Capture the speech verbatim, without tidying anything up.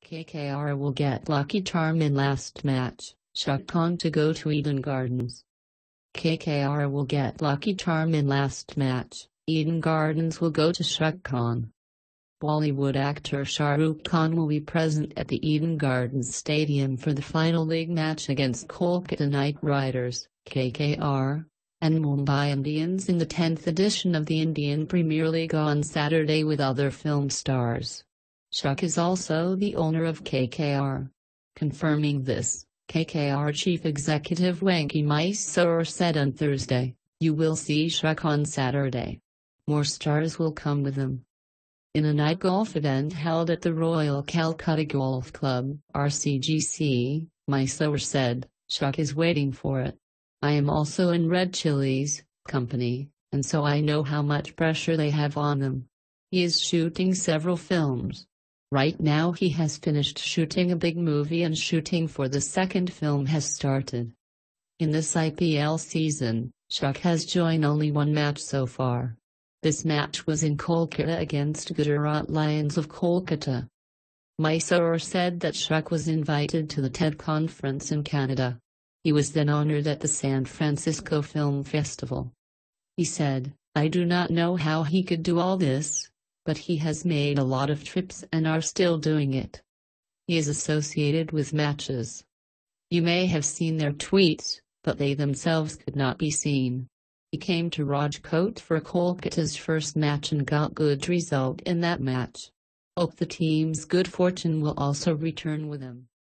K K R will get lucky charm in last match, Shahrukh Khan to go to Eden Gardens. K K R will get lucky charm in last match, Eden Gardens will go to Shahrukh Khan. Bollywood actor Shahrukh Khan will be present at the Eden Gardens Stadium for the final league match against Kolkata Knight Riders, K K R, and Mumbai Indians in the tenth edition of the Indian Premier League on Saturday with other film stars. Shahrukh is also the owner of K K R. Confirming this, K K R chief executive Venky Mysore said on Thursday, "You will see Shahrukh on Saturday. More stars will come with him." In a night golf event held at the Royal Calcutta Golf Club, R C G C, Mysore said, "Shahrukh is waiting for it. I am also in Red Chillies company, and so I know how much pressure they have on him. He is shooting several films. Right now he has finished shooting a big movie and shooting for the second film has started." In this I P L season, Shahrukh has joined only one match so far. This match was in Kolkata against Gujarat Lions of Kolkata. Mysore said that Shahrukh was invited to the TED conference in Canada. He was then honored at the San Francisco Film Festival. He said, "I do not know how he could do all this, but he has made a lot of trips and are still doing it." He is associated with matches. You may have seen their tweets, but they themselves could not be seen. He came to Rajkot for Kolkata's first match and got good result in that match. Hope the team's good fortune will also return with him.